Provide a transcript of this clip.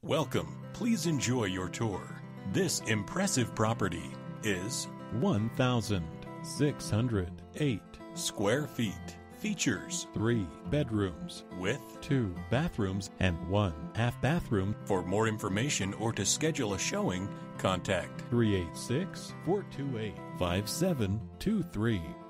Welcome. Please enjoy your tour. This impressive property is 1,608 square feet. Features 3 bedrooms with 2 bathrooms and 1 half bathroom. For more information or to schedule a showing, contact 386-428-5723.